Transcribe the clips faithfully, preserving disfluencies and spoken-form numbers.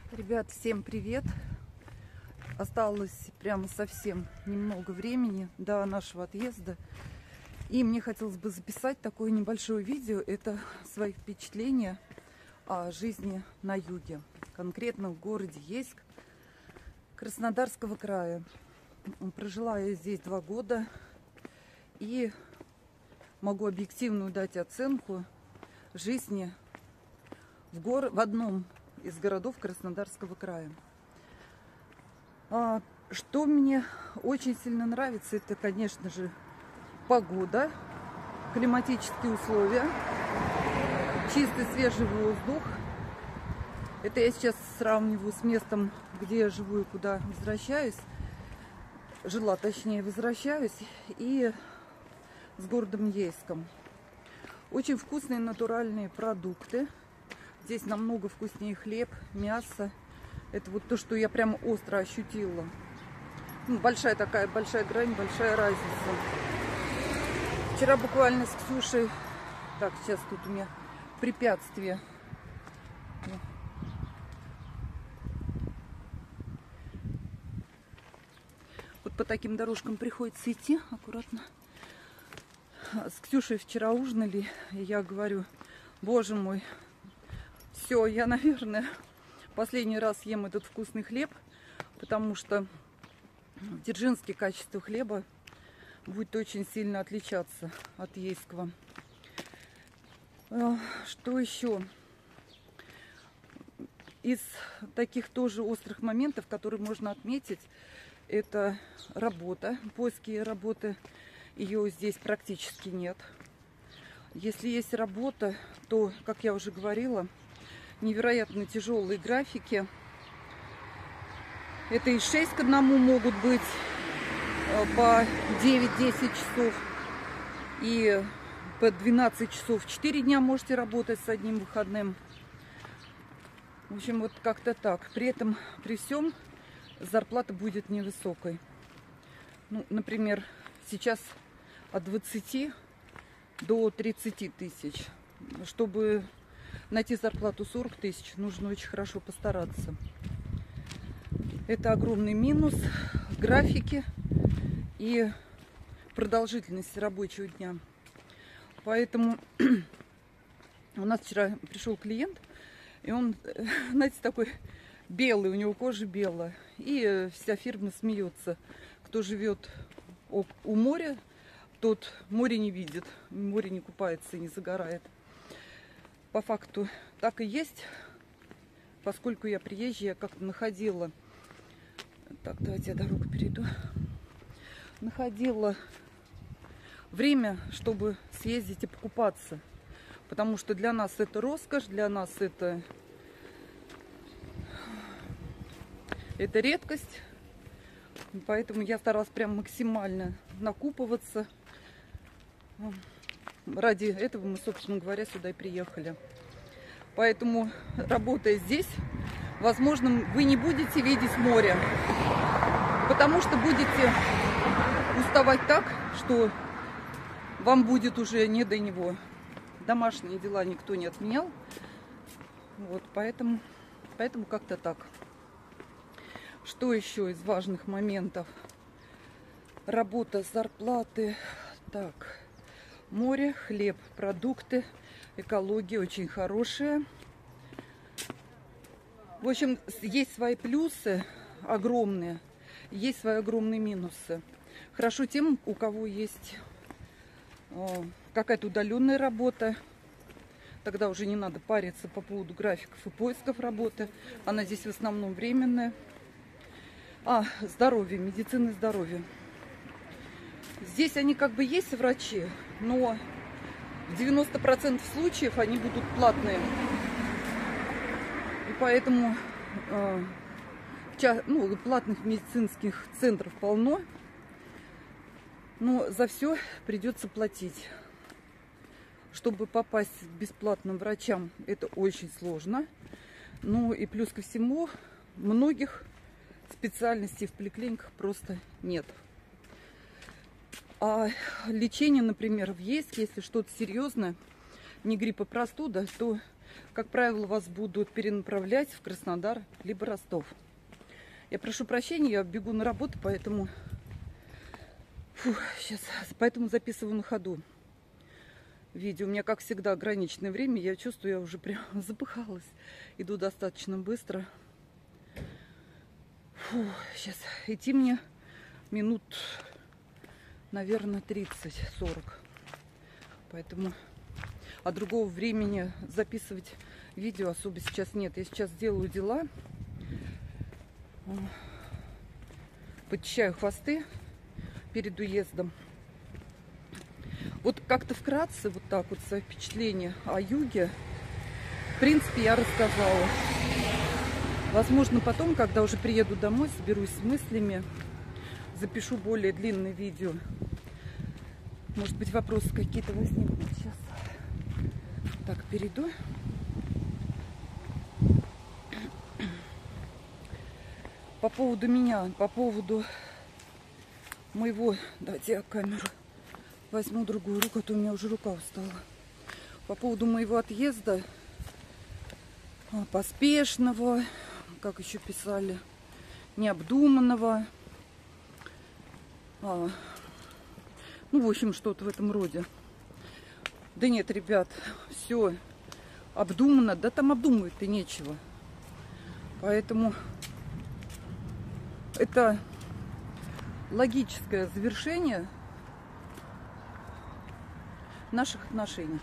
Ребят, всем привет! Осталось прямо совсем немного времени до нашего отъезда. И мне хотелось бы записать такое небольшое видео. Это свои впечатления о жизни на юге. Конкретно в городе Ейск Краснодарского края. Прожила я здесь два года. И могу объективную дать оценку жизни в, гор... в одном из городов Краснодарского края. А, что мне очень сильно нравится, это, конечно же, погода, климатические условия, чистый свежий воздух. Это я сейчас сравниваю с местом, где я живу и куда возвращаюсь. Жила, точнее, возвращаюсь. И с городом Ейском. Очень вкусные натуральные продукты. Здесь намного вкуснее хлеб, мясо. Это вот то, что я прямо остро ощутила. Ну, большая такая, большая грань, большая разница. Вчера буквально с Ксюшей... Так, сейчас тут у меня препятствие. Вот по таким дорожкам приходится идти аккуратно. С Ксюшей вчера ужинали, и я говорю: боже мой, все, я, наверное, последний раз ем этот вкусный хлеб, потому что в Дзержинске качество хлеба будет очень сильно отличаться от ейского. Что еще? Из таких тоже острых моментов, которые можно отметить, это работа, поиски работы. Ее здесь практически нет. Если есть работа, то, как я уже говорила, невероятно тяжелые графики. Это и шесть к одному могут быть по девять-десять часов. И по двенадцать часов четыре дня можете работать с одним выходным. В общем, вот как-то так. При этом, при всем, зарплата будет невысокой. Ну, например, сейчас от двадцати до тридцати тысяч. Чтобы найти зарплату сорок тысяч, нужно очень хорошо постараться. Это огромный минус графики и продолжительности рабочего дня. Поэтому у нас вчера пришел клиент, и он, знаете, такой белый, у него кожа белая. И вся фирма смеется. Кто живет у моря, тот море не видит, море не купается и не загорает. По факту так и есть, поскольку я приезжая, как-то находила... Так, давайте я дорогу перейду. Находила время, чтобы съездить и покупаться. Потому что для нас это роскошь, для нас это, это редкость. Поэтому я старалась прям максимально накупываться. Ради этого мы, собственно говоря, сюда и приехали. Поэтому, работая здесь, возможно, вы не будете видеть море. Потому что будете уставать так, что вам будет уже не до него. Домашние дела никто не отменял. Вот, поэтому, поэтому как-то так. Что еще из важных моментов? Работа, зарплаты. Так, море, хлеб, продукты, экология очень хорошая. В общем, есть свои плюсы огромные, есть свои огромные минусы. Хорошо тем, у кого есть э, какая-то удаленная работа. Тогда уже не надо париться по поводу графиков и поисков работы. Она здесь в основном временная. А, здоровье, медицина и здоровье. Здесь они как бы есть врачи, но в девяноста процентах случаев они будут платные. И поэтому э, ча, ну, платных медицинских центров полно. Но за все придется платить. Чтобы попасть к бесплатным врачам, это очень сложно. Ну и плюс ко всему, многих специальностей в поликлиниках просто нет. А лечение, например, в Ейске, если что-то серьезное, не грипп, а простуда, то как правило, вас будут перенаправлять в Краснодар либо Ростов. Я прошу прощения, я бегу на работу, поэтому, фу, сейчас, поэтому записываю на ходу видео. У меня, как всегда, ограниченное время. Я чувствую, я уже прям запыхалась. Иду достаточно быстро. Фу, сейчас идти мне минут, наверное, тридцать-сорок. Поэтому, а другого времени записывать видео особо сейчас нет. Я сейчас делаю дела. Подчищаю хвосты перед уездом. Вот как-то вкратце, вот так вот, свои впечатления о юге, в принципе, я рассказала. Возможно, потом, когда уже приеду домой, соберусь с мыслями, запишу более длинное видео. Может быть, вопросы какие-то возникнут сейчас. Так, перейду. По поводу меня, по поводу моего... Давайте я камеру возьму другую руку, а то у меня уже рука устала. По поводу моего отъезда, поспешного, как еще писали, необдуманного. А, ну, в общем, что-то в этом роде. Да нет, ребят, все обдумано. Да там обдумывать-то нечего. Поэтому это логическое завершение наших отношений.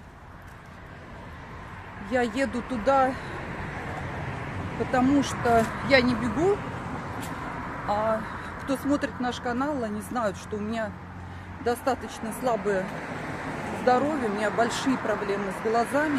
Я еду туда, потому что я не бегу, а кто смотрит наш канал, они знают, что у меня достаточно слабое здоровье, у меня большие проблемы с глазами.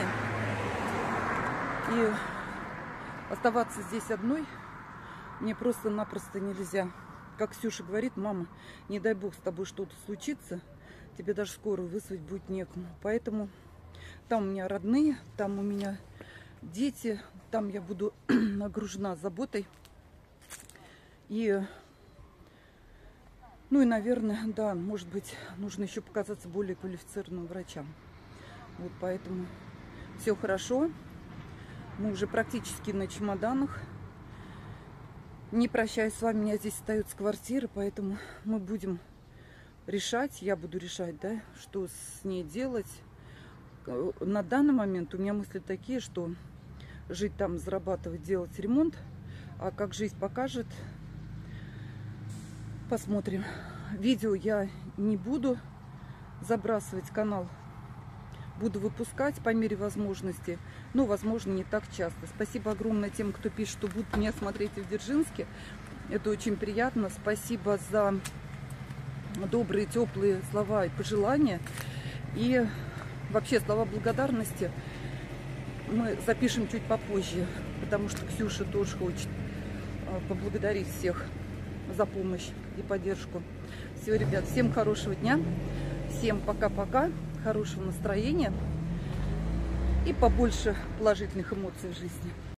И оставаться здесь одной мне просто-напросто нельзя. Как Ксюша говорит: мама, не дай бог с тобой что-то случится, тебе даже скорую вызвать будет некому. Поэтому там у меня родные, там у меня дети, там я буду нагружена заботой. И, ну и, наверное, да, может быть, нужно еще показаться более квалифицированным врачам. Вот поэтому все хорошо. Мы уже практически на чемоданах. Не прощаюсь с вами, у меня здесь остается квартира, поэтому мы будем решать, я буду решать, да, что с ней делать. На данный момент у меня мысли такие, что жить там, зарабатывать, делать ремонт, а как жизнь покажет, посмотрим. Видео я не буду забрасывать, канал буду выпускать по мере возможности, но, возможно, не так часто. Спасибо огромное тем, кто пишет, что будут меня смотреть в Дзержинске. Это очень приятно. Спасибо за добрые, теплые слова и пожелания. И вообще слова благодарности мы запишем чуть попозже, потому что Ксюша тоже хочет поблагодарить всех за помощь и поддержку. Все, ребят, всем хорошего дня, всем пока-пока, хорошего настроения и побольше положительных эмоций в жизни.